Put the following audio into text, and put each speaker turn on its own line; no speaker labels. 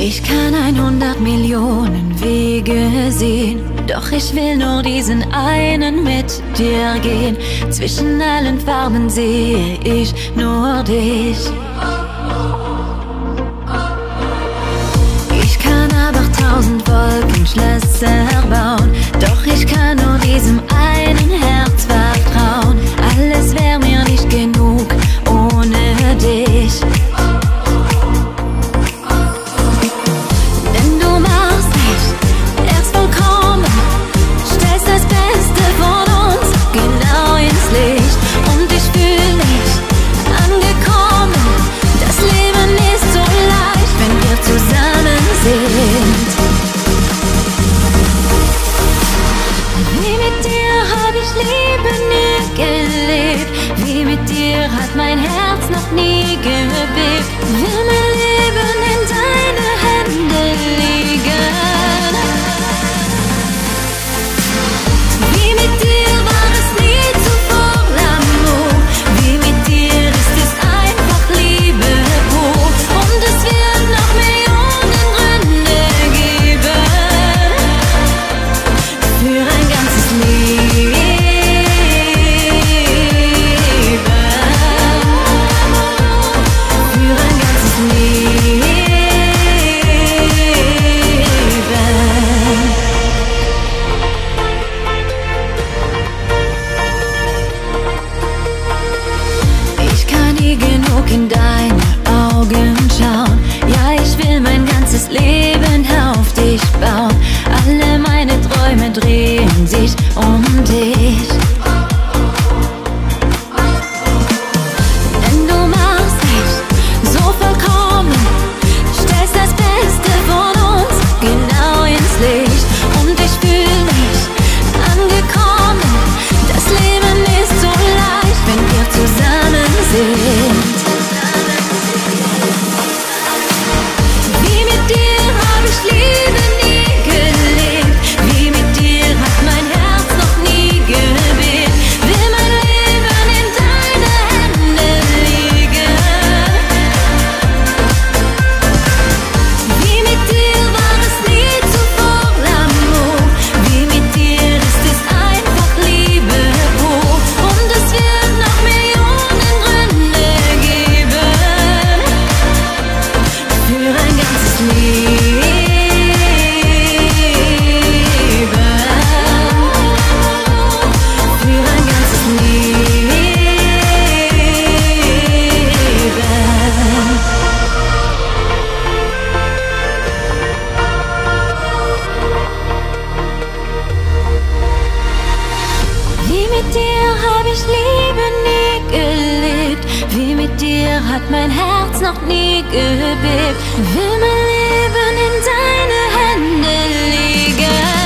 Ich kann 100 Millionen Wege sehen, doch ich will nur diesen einen mit dir gehen. Zwischen allen Farben sehe ich nur dich. Ich kann aber 1000 Wolkenschlösser bauen, doch ich kann nur diesem einen Herz vertrauen. Alles wäre mir nicht genug ohne dich. Denn du machst mich erst vollkommen, stellst das Beste von uns genau ins Licht. Und ich fühle mich angekommen. Das Leben ist so leicht, wenn wir zusammen sind. Wie mit dir hab ich Liebe nie gelebt. Wie mit dir hat mein Herz noch nie gebebt. Will mein Leben in deine Hände liegen. Wie mit dir war es nie zuvor l'amour. Wie mit dir ist es einfach Liebe pur. Und es wird noch Millionen Gründe geben für ein ganzes Leben. Für ein ganzes Leben. Ich kann nie genug in deine Augen schauen. Ja, ich will mein ganzes Leben auf dich bauen. Alle meine Träume drehen sich um dich. Denn du machst mich so vollkommen, stellst das Beste von uns genau ins Licht. Und ich fühle mich angekommen. Das Leben ist so leicht, wenn wir zusammen sind. Wie mit dir hab ich Liebe nie gelebt. Wie mit dir hat mein Herz noch nie gebebt. Will mein Leben in deine Hände liegen. Wie mit dir war es nie zuvor l'amour. Wie mit dir ist es einfach Liebe pur. Und es wird noch Millionen Gründe geben für ein ganzes Leben. Für ein ganzes Leben. Wie mit dir hab ich Liebe nie gelebt. Wie mit dir hat mein Herz noch nie gebebt. Will mein Leben in deine Hände liegen.